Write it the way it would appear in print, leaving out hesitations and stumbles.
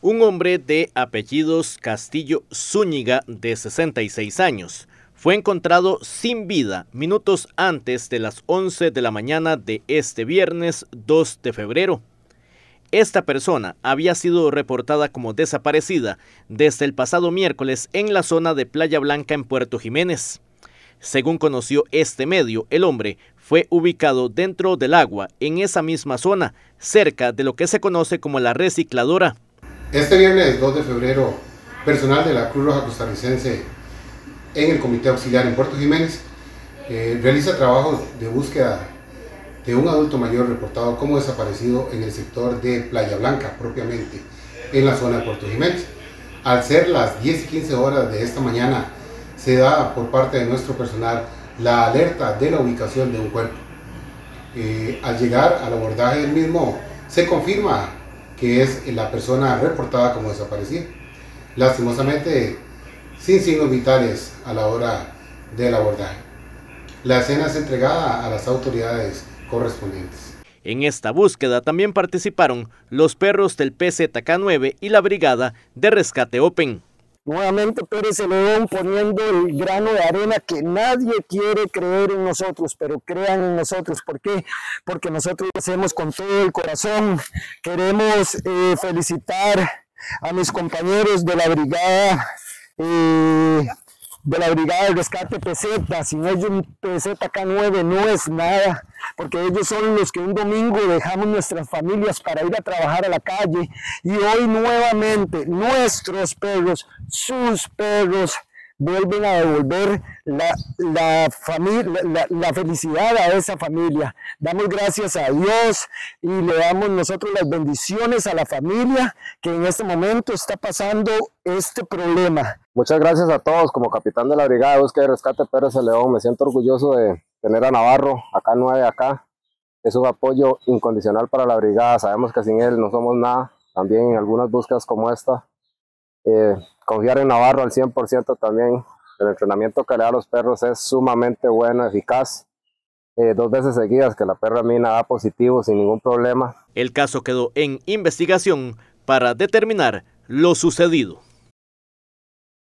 Un hombre de apellidos Castillo Zúñiga, de 66 años, fue encontrado sin vida minutos antes de las 11 de la mañana de este viernes 2 de febrero. Esta persona había sido reportada como desaparecida desde el pasado miércoles en la zona de Playa Blanca en Puerto Jiménez. Según conoció este medio, el hombre fue ubicado dentro del agua en esa misma zona, cerca de lo que se conoce como la recicladora. Este viernes 2 de febrero, personal de la Cruz Roja Costarricense en el Comité Auxiliar en Puerto Jiménez realiza trabajos de búsqueda de un adulto mayor reportado como desaparecido en el sector de Playa Blanca, propiamente en la zona de Puerto Jiménez. Al ser las 10:15 de esta mañana, se da por parte de nuestro personal la alerta de la ubicación de un cuerpo. Al llegar al abordaje del mismo, se confirma que es la persona reportada como desaparecida. Lastimosamente, sin signos vitales a la hora del abordaje. La escena es entregada a las autoridades correspondientes. En esta búsqueda también participaron los perros del PZK-9 y la Brigada de Rescate Open. Nuevamente Pérez Celedón poniendo el grano de arena que nadie quiere creer en nosotros, pero crean en nosotros. ¿Por qué? Porque nosotros lo hacemos con todo el corazón. Queremos felicitar a mis compañeros de la Brigada de Rescate PZ. Sin ellos PZK-9 no es nada, porque ellos son los que un domingo dejamos nuestras familias para ir a trabajar a la calle, y hoy nuevamente nuestros perros, sus perros, vuelven a devolver la felicidad a esa familia. Damos gracias a Dios y le damos nosotros las bendiciones a la familia que en este momento está pasando este problema. Muchas gracias a todos. Como capitán de la Brigada de Búsqueda y Rescate Pérez Celedón, me siento orgulloso de tener a Navarro, acá 9 acá. Es un apoyo incondicional para la brigada. Sabemos que sin él no somos nada. También en algunas búsquedas como esta, confiar en Navarro al 100% también. El entrenamiento que le da a los perros es sumamente bueno, eficaz. 2 veces seguidas que la perra mina da positivo sin ningún problema. El caso quedó en investigación para determinar lo sucedido.